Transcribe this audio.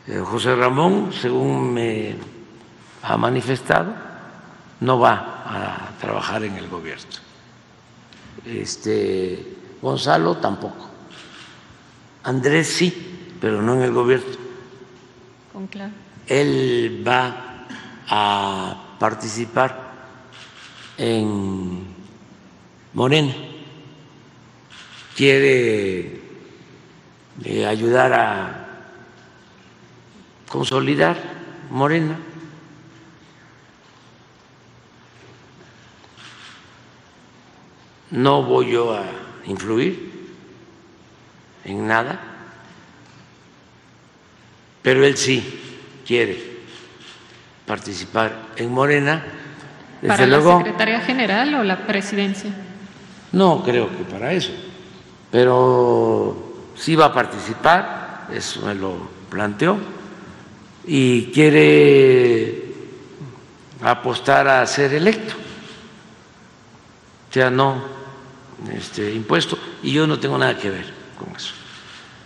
José Ramón, según me ha manifestado, no va a trabajar en el gobierno. Gonzalo tampoco. Andrés sí, pero no en el gobierno. Claro. Él va a participar en Morena. Quiere ayudar a consolidar Morena. No voy yo a influir en nada, pero él sí quiere participar en Morena. Desde ¿Para luego, la Secretaría General o la Presidencia? No creo que para eso, pero sí va a participar, eso me lo planteó, y quiere apostar a ser electo, o sea, no impuesto, y yo no tengo nada que ver con eso.